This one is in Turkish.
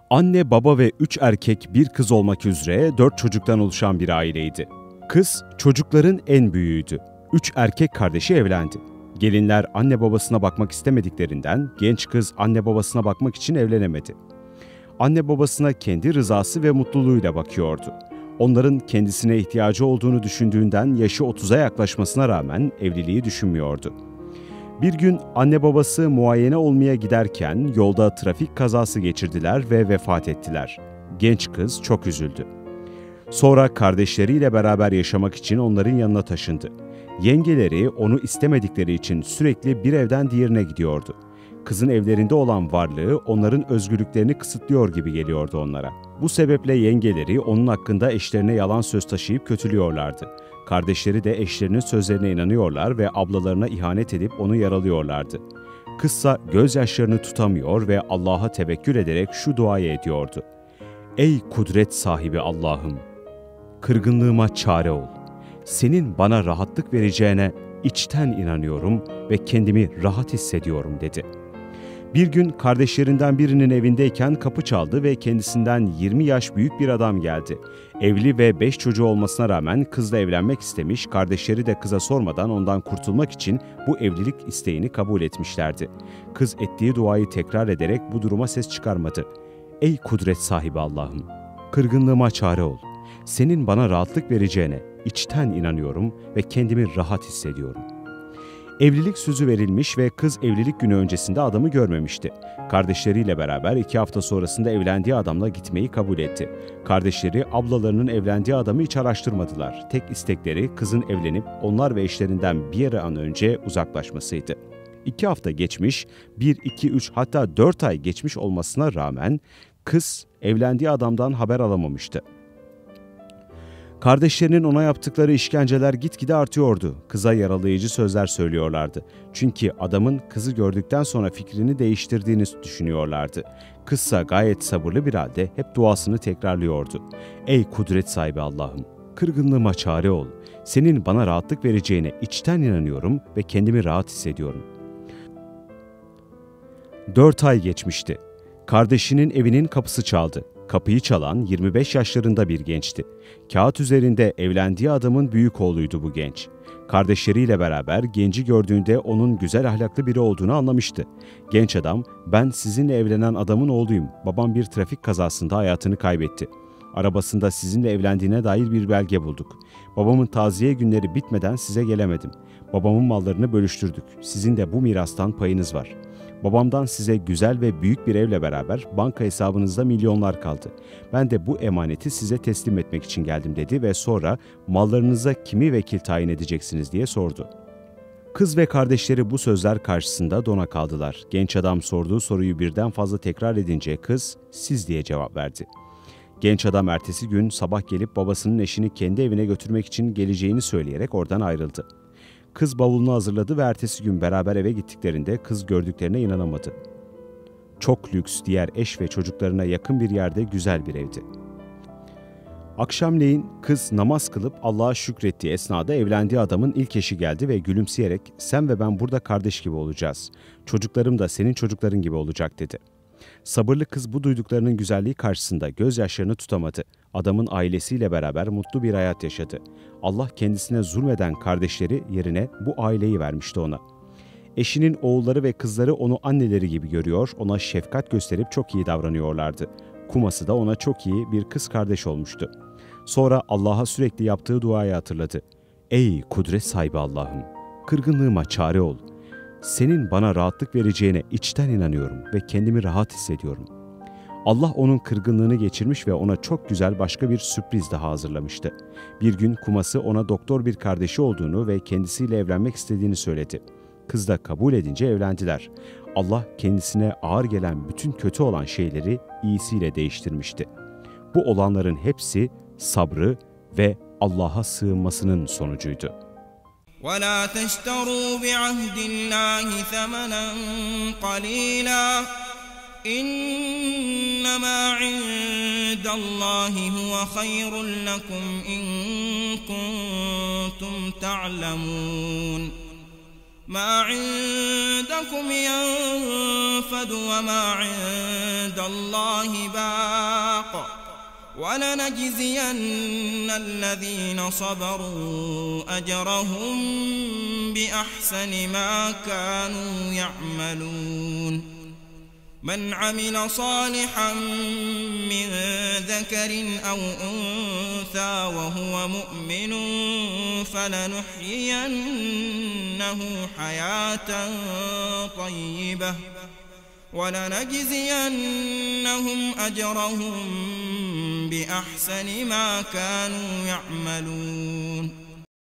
Anne, baba ve 3 erkek, bir kız olmak üzere 4 çocuktan oluşan bir aileydi. Kız çocukların en büyüğüydü. 3 erkek kardeşi evlendi. Gelinler anne babasına bakmak istemediklerinden genç kız anne babasına bakmak için evlenemedi. Anne babasına kendi rızası ve mutluluğuyla bakıyordu. Onların kendisine ihtiyacı olduğunu düşündüğünden yaşı 30'a yaklaşmasına rağmen evliliği düşünmüyordu. Bir gün anne babası muayene olmaya giderken yolda trafik kazası geçirdiler ve vefat ettiler. Genç kız çok üzüldü. Sonra kardeşleriyle beraber yaşamak için onların yanına taşındı. Yengeleri onu istemedikleri için sürekli bir evden diğerine gidiyordu. Kızın evlerinde olan varlığı onların özgürlüklerini kısıtlıyor gibi geliyordu onlara. Bu sebeple yengeleri onun hakkında eşlerine yalan söz taşıyıp kötülüyorlardı. Kardeşleri de eşlerinin sözlerine inanıyorlar ve ablalarına ihanet edip onu yaralıyorlardı. Kızsa gözyaşlarını tutamıyor ve Allah'a tevekkül ederek şu duayı ediyordu. Ey kudret sahibi Allah'ım! Kırgınlığıma çare ol. Senin bana rahatlık vereceğine içten inanıyorum ve kendimi rahat hissediyorum dedi. Bir gün kardeşlerinden birinin evindeyken kapı çaldı ve kendisinden 20 yaş büyük bir adam geldi. Evli ve 5 çocuğu olmasına rağmen kızla evlenmek istemiş, kardeşleri de kıza sormadan ondan kurtulmak için bu evlilik isteğini kabul etmişlerdi. Kız ettiği duayı tekrar ederek bu duruma ses çıkarmadı. Ey kudret sahibi Allah'ım! Kırgınlığıma çare ol. Senin bana rahatlık vereceğine içten inanıyorum ve kendimi rahat hissediyorum. Evlilik sözü verilmiş ve kız evlilik günü öncesinde adamı görmemişti. Kardeşleriyle beraber 2 hafta sonrasında evlendiği adamla gitmeyi kabul etti. Kardeşleri ablalarının evlendiği adamı hiç araştırmadılar. Tek istekleri kızın evlenip onlar ve eşlerinden bir an önce uzaklaşmasıydı. 2 hafta geçmiş, 1, 2, 3 hatta 4 ay geçmiş olmasına rağmen kız evlendiği adamdan haber alamamıştı. Kardeşlerinin ona yaptıkları işkenceler gitgide artıyordu. Kıza yaralayıcı sözler söylüyorlardı. Çünkü adamın kızı gördükten sonra fikrini değiştirdiğini düşünüyorlardı. Kızsa gayet sabırlı bir halde hep duasını tekrarlıyordu. Ey kudret sahibi Allah'ım! Kırgınlığıma çare ol. Senin bana rahatlık vereceğine içten inanıyorum ve kendimi rahat hissediyorum. 4 ay geçmişti. Kardeşinin evinin kapısı çaldı. Kapıyı çalan 25 yaşlarında bir gençti. Kağıt üzerinde evlendiği adamın büyük oğluydu bu genç. Kardeşleriyle beraber genci gördüğünde onun güzel ahlaklı biri olduğunu anlamıştı. Genç adam, ben sizinle evlenen adamın oğluyum. Babam bir trafik kazasında hayatını kaybetti. Arabasında sizinle evlendiğine dair bir belge bulduk. Babamın taziye günleri bitmeden size gelemedim. Babamın mallarını bölüştürdük. Sizin de bu mirastan payınız var. Babamdan size güzel ve büyük bir evle beraber banka hesabınızda milyonlar kaldı. Ben de bu emaneti size teslim etmek için geldim dedi ve sonra mallarınıza kimi vekil tayin edeceksiniz diye sordu. Kız ve kardeşleri bu sözler karşısında dona kaldılar. Genç adam sorduğu soruyu birden fazla tekrar edince kız siz diye cevap verdi. Genç adam ertesi gün sabah gelip babasının eşini kendi evine götürmek için geleceğini söyleyerek oradan ayrıldı. Kız bavulunu hazırladı ve ertesi gün beraber eve gittiklerinde kız gördüklerine inanamadı. Çok lüks, diğer eş ve çocuklarına yakın bir yerde güzel bir evdi. Akşamleyin kız namaz kılıp Allah'a şükrettiği esnada evlendiği adamın ilk eşi geldi ve gülümseyerek sen ve ben burada kardeş gibi olacağız. Çocuklarım da senin çocukların gibi olacak dedi. Sabırlı kız bu duyduklarının güzelliği karşısında gözyaşlarını tutamadı. Adamın ailesiyle beraber mutlu bir hayat yaşadı. Allah kendisine zulmeden kardeşleri yerine bu aileyi vermişti ona. Eşinin oğulları ve kızları onu anneleri gibi görüyor, ona şefkat gösterip çok iyi davranıyorlardı. Kuması da ona çok iyi bir kız kardeş olmuştu. Sonra Allah'a sürekli yaptığı duayı hatırladı. Ey kudret sahibi Allah'ım! Kırgınlığıma çare ol. Senin bana rahatlık vereceğine içten inanıyorum ve kendimi rahat hissediyorum. Allah onun kırgınlığını geçirmiş ve ona çok güzel başka bir sürpriz daha hazırlamıştı. Bir gün kuması ona doktor bir kardeşi olduğunu ve kendisiyle evlenmek istediğini söyledi. Kız da kabul edince evlendiler. Allah kendisine ağır gelen bütün kötü olan şeyleri iyisiyle değiştirmişti. Bu olanların hepsi sabrı ve Allah'a sığınmasının sonucuydu. وَلَا تَشْتَرُوا بِعَهْدِ اللّٰهِ ثَمَنًا قَلِيلًا إِنَّمَا عِندَ اللّٰهِ هُوَ خَيْرٌ لَكُمْ إِن كُنتُمْ تَعْلَمُونَ ما عندكم ينفد وما عند الله باق ولنجزين الذين صبروا أجرهم بأحسن ما كانوا يعملون من عمل صالحا من ذكر أو أنثى وهو مؤمن فلنحيينه حياة طيبة ولنجزينهم أجرهم بأحسن ما كانوا يعملون